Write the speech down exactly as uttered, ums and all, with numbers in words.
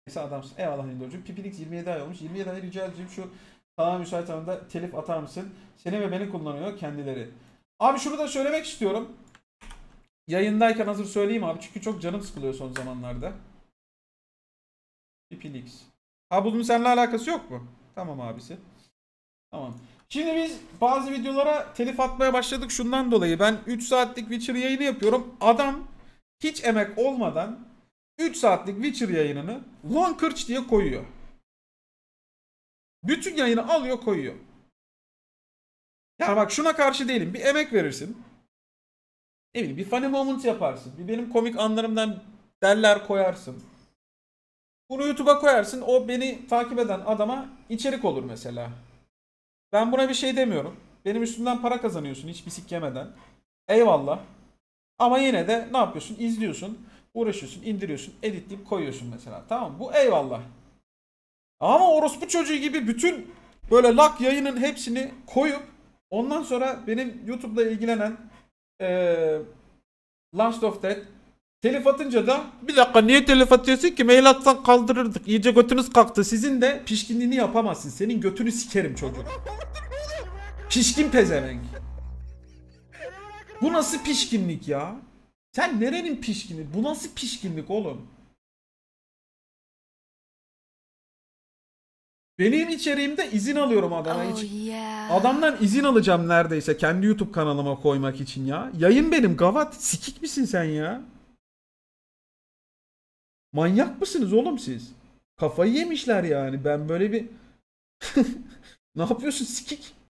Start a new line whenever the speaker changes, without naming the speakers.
adamsın. Eyvallah Nildocuğum. Pipinix yirmi yedi ay olmuş. yirmi yedi ay rica edeceğim şu sana müsait zamanda telif atar mısın? Seni ve beni kullanıyor kendileri. Abi şunu da söylemek istiyorum. Yayındayken hazır söyleyeyim abi. Çünkü çok canım sıkılıyor son zamanlarda. Pipinix. Ha bunun seninle alakası yok mu? Tamam abisi. Tamam. Şimdi biz bazı videolara telif atmaya başladık şundan dolayı. Ben üç saatlik Witcher yayını yapıyorum. Adam hiç emek olmadan üç saatlik Witcher yayınını Long Kırç diye koyuyor. Bütün yayını alıyor koyuyor. Yani bak şuna karşı değilim. Bir emek verirsin. Ne bileyim bir funny moment yaparsın. Bir benim komik anlarımdan derler koyarsın. Bunu YouTube'a koyarsın. O beni takip eden adama içerik olur mesela. Ben buna bir şey demiyorum. Benim üstümden para kazanıyorsun hiç bisik yemeden. Eyvallah. Ama yine de ne yapıyorsun? İzliyorsun, uğraşıyorsun, indiriyorsun, editleyip koyuyorsun mesela. Tamam mı? Bu eyvallah. Ama orospu çocuğu gibi bütün böyle lak yayının hepsini koyup ondan sonra benim YouTube'da ilgilenen ee, Last of Dead telif atınca da bir dakika niye telif atıyorsun ki? Mail atsan kaldırırdık. İyice götünüz kalktı. Sizin de pişkinliğini yapamazsın. Senin götünü sikerim çocuk. Pişkin pezevenk. Bu nasıl pişkinlik ya? Sen nerenin pişkini? Bu nasıl pişkinlik oğlum? Benim içeriğimde izin alıyorum adama.
Oh,
Hiç...
yeah.
Adamdan izin alacağım neredeyse kendi YouTube kanalıma koymak için ya. Yayın benim gavat. Sikik misin sen ya? Manyak mısınız oğlum siz? Kafayı yemişler yani. Ben böyle bir... Ne yapıyorsun sikik?